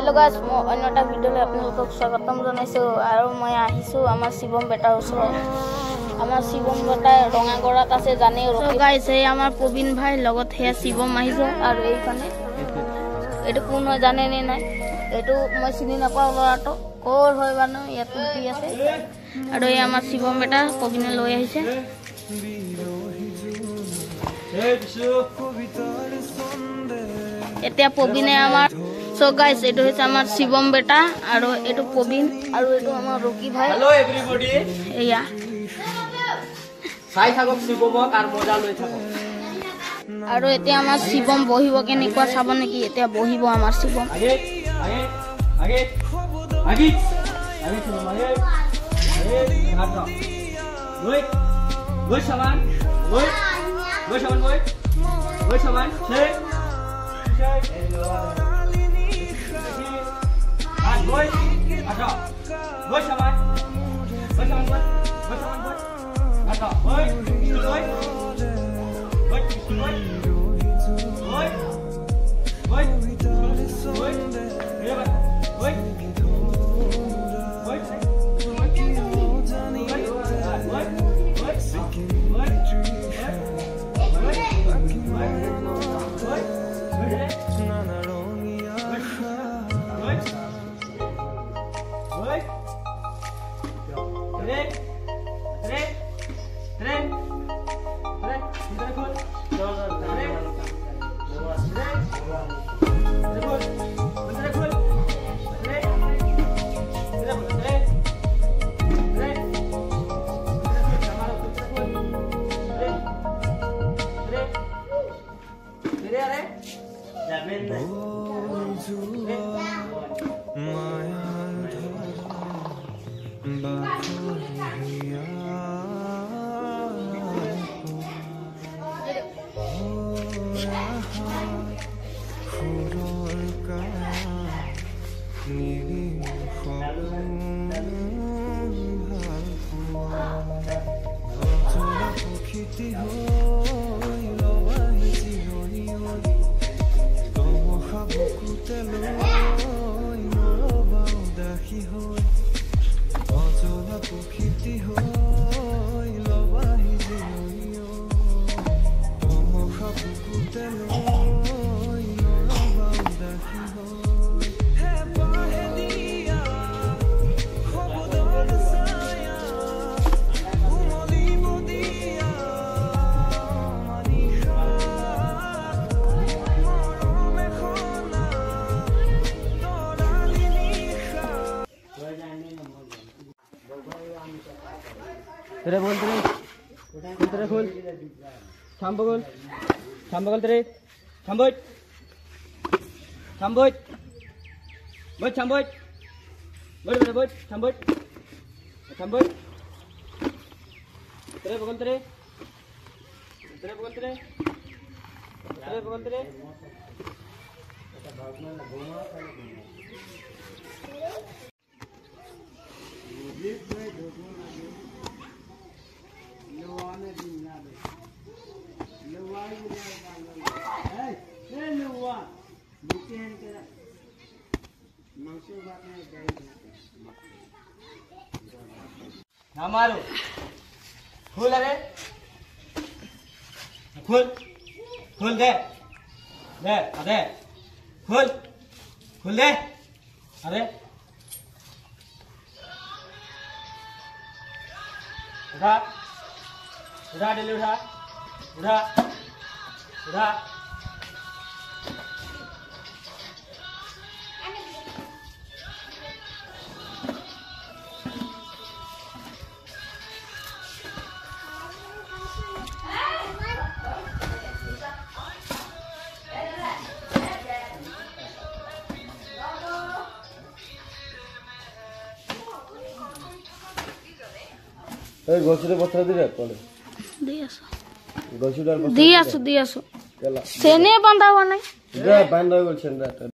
Hello guys अन्यटा भिडिओले আপোনালোকক স্বাগতম জনাইছো আৰু মই আহিছো আমাৰ শিৱম বেটাৰ ওচৰত আমাৰ শিৱম বেটা ৰঙাগড়াত আছে জানে গাইস এই আমাৰ প্ৰবীণ ভাই লগত হে শিৱম আহিছে আৰু এইখানে এটো কোন হয় জানে নে নাই এটো মই চিনি নাপাও লৰাটো কোৰ হয় বানো ইয়াত উঠি আছে আৰু এই আমাৰ শিৱম বেটা প্ৰবীণে লৈ আহিছে এতিয়া প্ৰবীণে আমাৰ So guys, it is our Shivam beta, aro eto Pobin, aro eto our Rocky bhai. Hello everybody. Yeah. Sai thagok Shivam ar moja loi thagok. Aro ete our Shivam bohibo ke nikwa sabon neki ete bohibo our Shivam. Age. Shivam age. Hata. Boy saman. Boy saman. Say. Boy, ada. Boy saman. Ada. Boy. तेरे बोल तेरे खोल छांबगोल तेरे छांबोट बोल छांबोट बोल छांबोट तेरे बोल तेरे हमारो खोल अरे खोल दे अरे खोल दे अरे उठा डेली उठा এই গছরে পত্র দিলে কোলে দিয়াছো গছুডাল দিয়াছো সেনে বাঁধাও নাই রে বাঁধাও বলছেন